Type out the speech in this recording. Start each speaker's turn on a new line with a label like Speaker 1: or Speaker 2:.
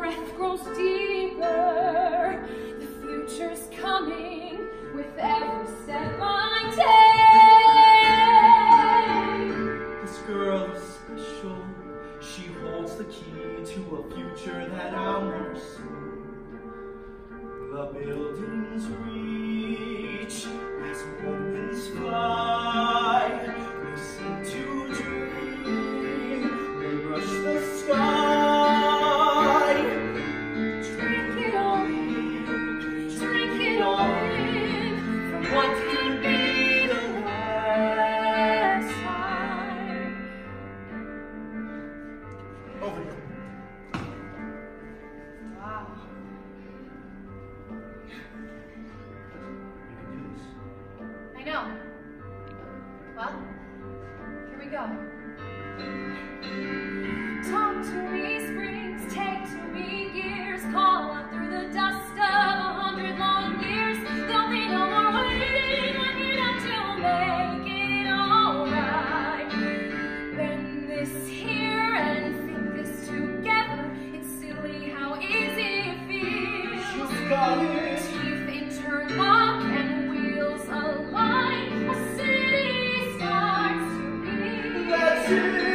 Speaker 1: breath grows deeper. The future's coming with every step I take.
Speaker 2: This girl is special. She holds the key to a future that I'll never see. The buildings reach as moments fly. They seem to dream. They brush the sky.
Speaker 1: Drink it all in, drink it all in, from what could be the last time.
Speaker 2: Over here.
Speaker 1: Wow.
Speaker 2: You can do this.
Speaker 1: I know. Well, here we go. Talk to me, springs, take to me, years, call out through the dust of 100 long years. There'll be no more waiting, I'm here now to make it alright. Bend this here and think this together. It's silly how easy it feels.
Speaker 2: She's got it.
Speaker 1: Teeth interlock and wheels align. A city starts to beat.
Speaker 2: That's it.